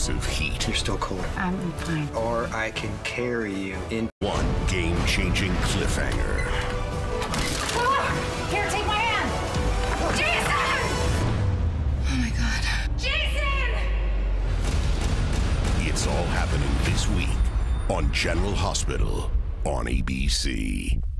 explosive heat. You're still cold. I'm fine. Or I can carry you in One game-changing cliffhanger. Here, take my hand! Jason! Oh my God. Jason! It's all happening this week on General Hospital on ABC.